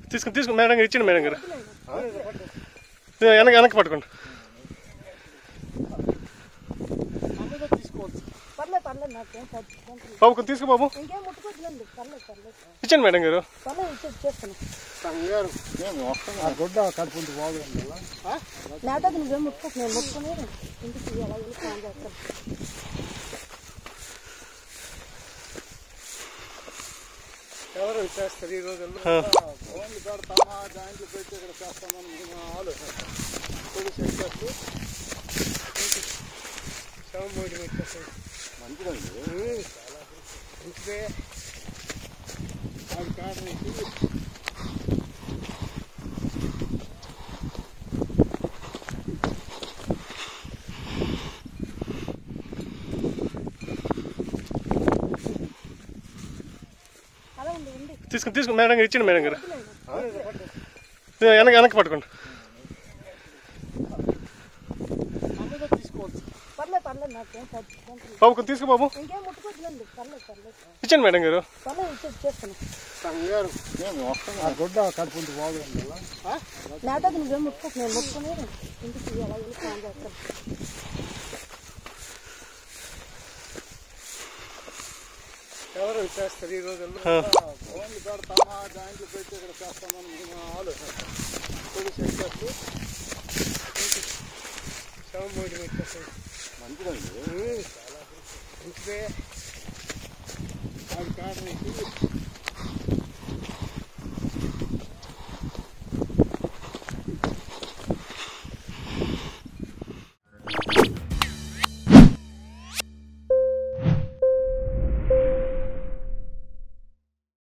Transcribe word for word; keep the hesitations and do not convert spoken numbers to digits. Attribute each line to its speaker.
Speaker 1: తీసుకుని తీసుకుని మేడం గారు ఇచ్చింది మేడం గారు వెనక వెనక్కి పట్టుకోండి. బాబు కొంచెం తీసుకో బాబు. ఇచ్చాను మేడం గారు.
Speaker 2: గుడ్డ కడుపుంది బాగుంది.
Speaker 3: నువ్వేం ముట్టుకోకు, నేను ముట్టుకుని ఇంటికి ఎలా వెళ్ళి ఫోన్ చేస్తాను.
Speaker 2: ఎవరు చేస్తారు ఈ రోజుల్లో? ఫోన్లు పెడతామా, జాయింట్లు పెట్టి ఇక్కడ చేస్తామని మేము ఆలోచన. పోలీసు చేస్తూ శవం పోయి పెట్టేస్తాం. మంచిదండి, చాలా మంచిదే. అది కారణం
Speaker 1: తీసుకుని తీసుకుని మేడం గారు ఇచ్చింది మేడం గారు వెనక వెనక్కి పట్టుకోండి. బాబు కొంచెం తీసుకో బాబు. ఇచ్చాను మేడం గారు.
Speaker 2: గుడ్డ కడుపుంది బాగుంది.
Speaker 3: నువ్వేం ముట్టుకోకు, నేను ముట్టుకుని ఇంటికి ఎలా వెళ్ళి ఫోన్ చేస్తాను.
Speaker 2: ఎవరు చేస్తారు ఈ రోజుల్లో? ఫోన్లు పెడతామా, జాయింట్లు పెట్టి ఇక్కడ చేస్తామని మేము ఆలోచన. పోలీసు చేస్తూ శవం పోయి పెట్టేస్తాం. మంచిదండి, చాలా మంచిదే. అది కారణం